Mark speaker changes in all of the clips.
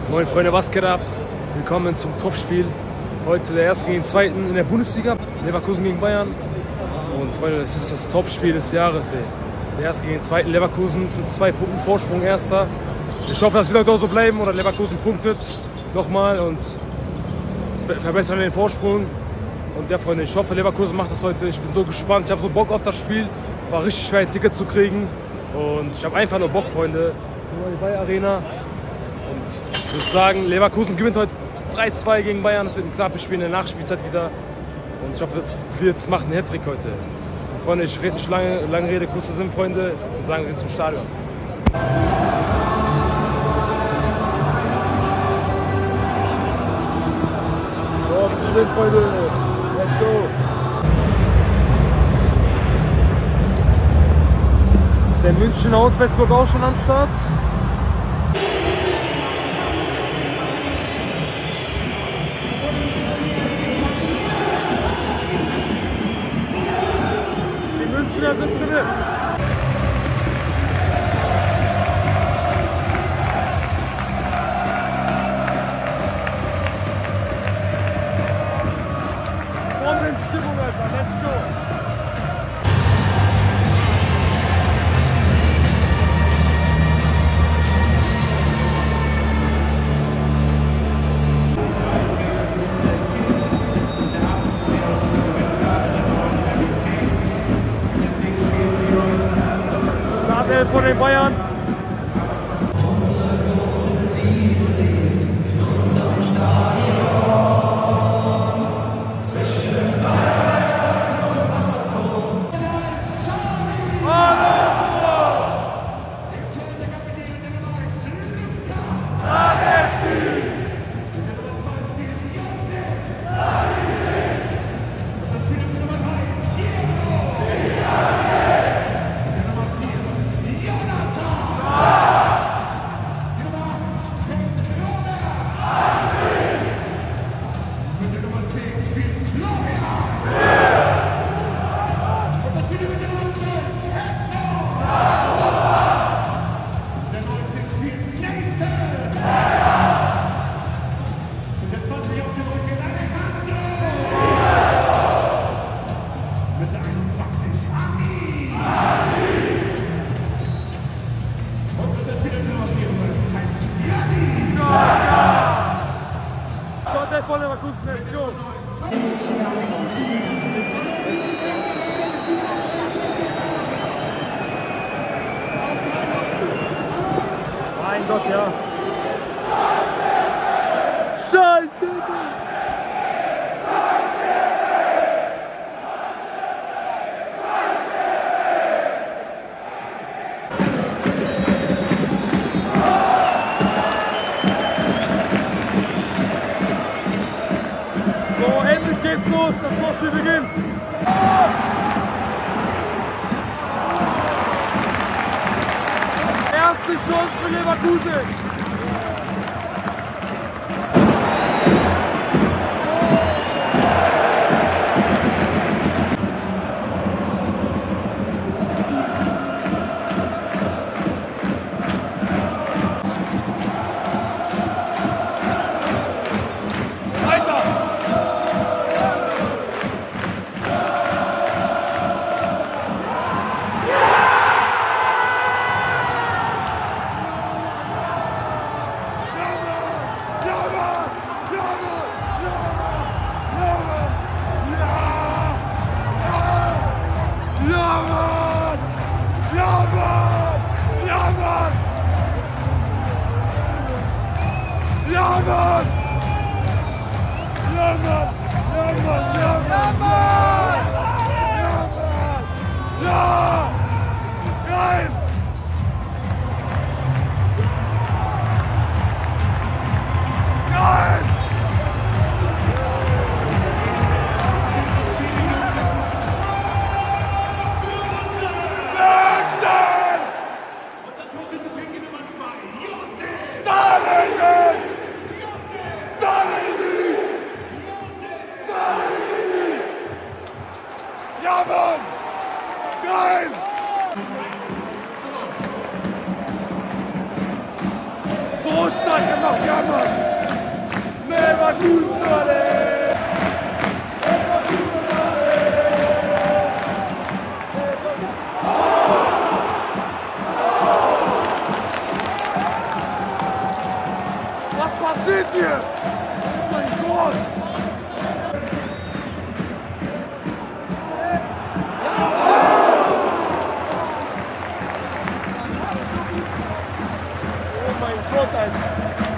Speaker 1: Moin Freunde, was geht ab? Willkommen zum Topspiel. Heute der erste gegen den zweiten in der Bundesliga. Leverkusen gegen Bayern. Und Freunde, das ist das Topspiel des Jahres. Ey. Der erste gegen den zweiten Leverkusen mit 2 Punkten Vorsprung erster. Ich hoffe, das wird auch so bleiben oder Leverkusen punktet nochmal und verbessern den Vorsprung. Und ja Freunde, ich hoffe, Leverkusen macht das heute. Ich bin so gespannt. Ich habe so Bock auf das Spiel. War richtig schwer, ein Ticket zu kriegen. Und ich habe einfach nur Bock, Freunde. Die Bayer Arena. Und ich würde sagen, Leverkusen gewinnt heute 3-2 gegen Bayern. Das wird ein knappes Spiel in der Nachspielzeit wieder. Und ich hoffe, wir machen einen Hattrick heute. Und Freunde, ich rede nicht lange Rede, kurzer Sinn, Freunde. Und sagen, wir sind zum Stadion. So, wir sind drin, Freunde. Let's go. Der München aus Westburg auch schon am Start. Die Münchner sind drin. Stimmung, Alter. Let's go. Startelf von den Bayern. Von Leverkusen, let's go! Mein Gott, ja! Scheiße! Endlich geht's los, das Topspiel beginnt. Erste Chance für Leverkusen. Ja, Mann! Geil! Ja, Mann! Leverkusen, alle! Was passiert hier? Oh mein Gott! Oh mein Gott, Alter!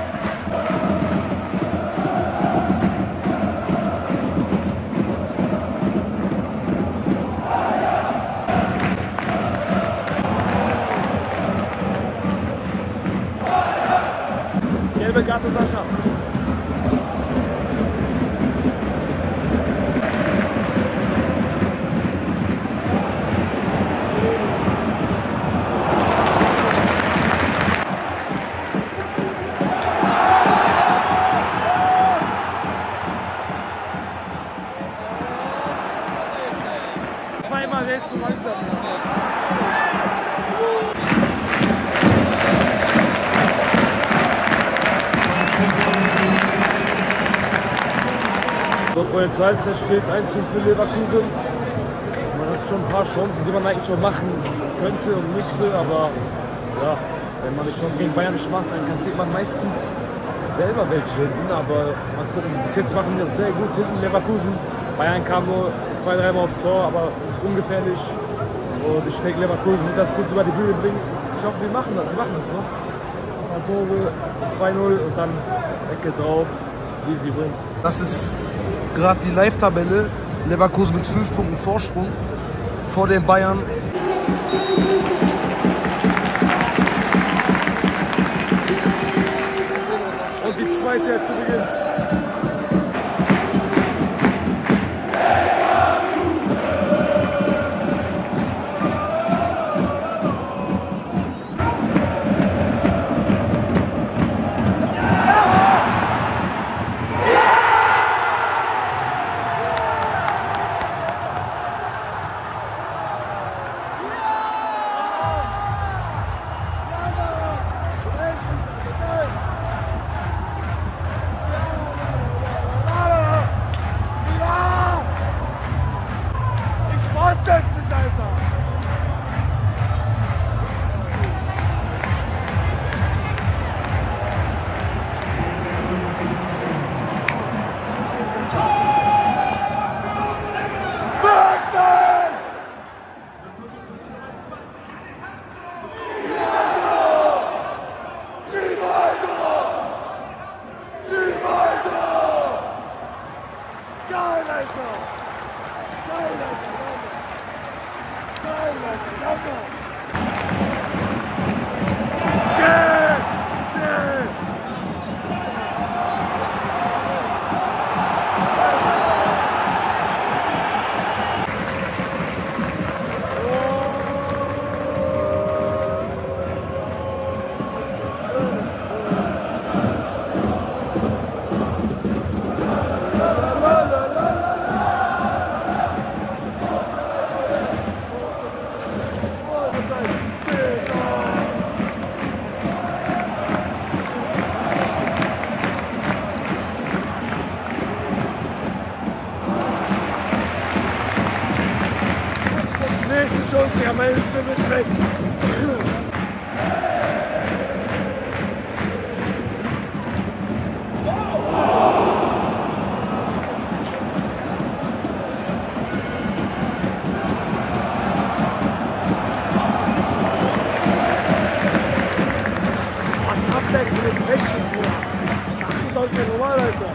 Speaker 1: Gelbe Karte, Sascha. Zweimal selbst zu langsam. So, vor der Halbzeit steht es 1:0 für Leverkusen. Man hat schon ein paar Chancen, die man eigentlich schon machen könnte und müsste, aber ja, wenn man die Chance gegen Bayern nicht macht, dann kassiert man meistens selber welche hinten. Aber mal gucken, bis jetzt machen wir das sehr gut hinten Leverkusen. Bayern kam nur 2-3 Mal aufs Tor, aber ungefährlich. Und ich denke, Leverkusen wird das gut über die Bühne bringen. Ich hoffe, wir machen das noch. Ein Tore, 2:0 und dann Ecke drauf, easy win.
Speaker 2: Das ist gerade die Live-Tabelle. Leverkusen mit 5 Punkten Vorsprung vor den Bayern.
Speaker 1: Und die zweite Hälfte beginnt. Nächste Chance, ja, meine Stimme ist weg. Was hat der für den Rechten, Bruder? Das ist auch nicht normal, Alter.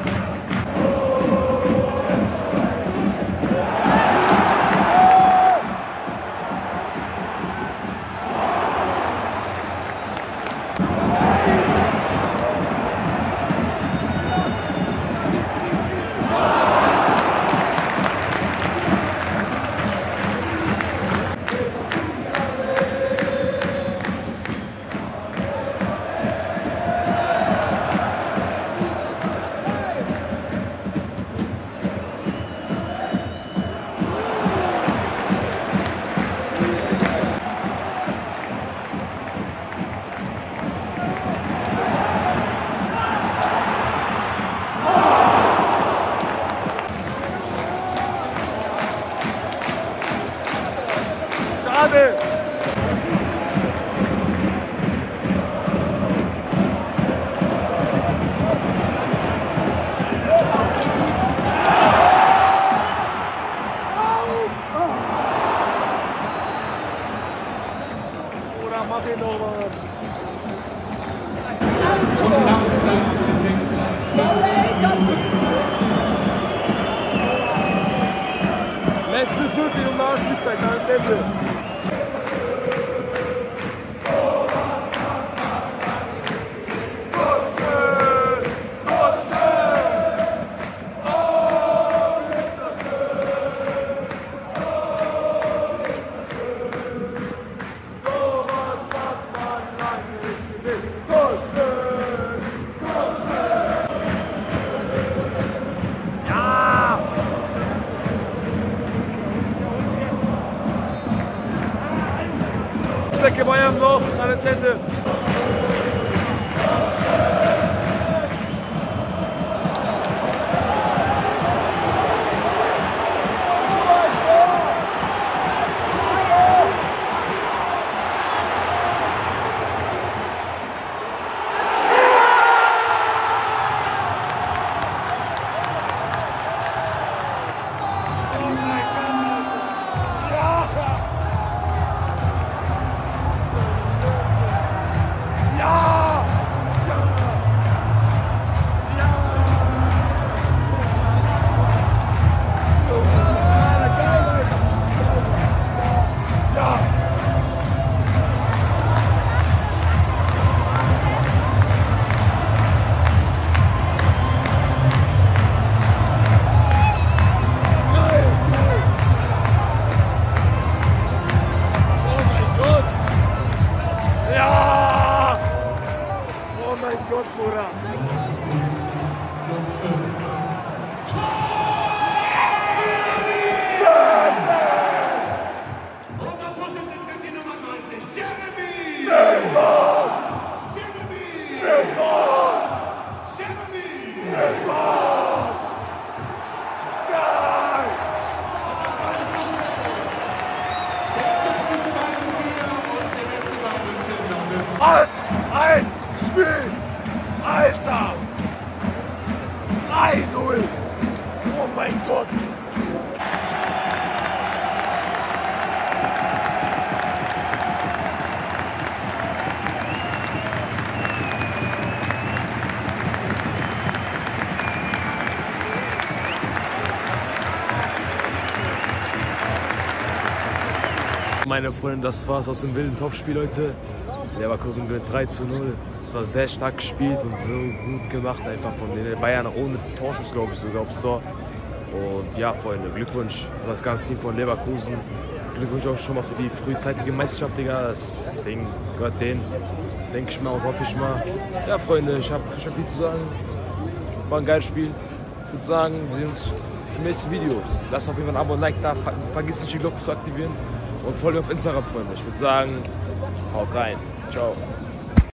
Speaker 1: Danke Bayern noch, alles Ende.
Speaker 3: Was ein Spiel! Alter! 3-0! Oh mein Gott!
Speaker 1: Meine Freunde, das war's aus dem wilden Topspiel heute. Leverkusen gewinnt 3:0. Es war sehr stark gespielt und so gut gemacht einfach von den Bayern, ohne Torschuss, glaube ich, sogar aufs Tor. Und ja, Freunde, Glückwunsch an das ganze Team von Leverkusen. Glückwunsch auch schon mal für die frühzeitige Meisterschaft, Digga. Das Ding gehört denen, denke ich mal und hoffe ich mal. Ja, Freunde, ich hab viel zu sagen. War ein geiles Spiel. Ich würde sagen, wir sehen uns zum nächsten Video. Lasst auf jeden Fall ein Abo und Like da. Vergiss nicht, die Glocke zu aktivieren. Und folgt mir auf Instagram, Freunde. Ich würde sagen, haut rein. Ciao.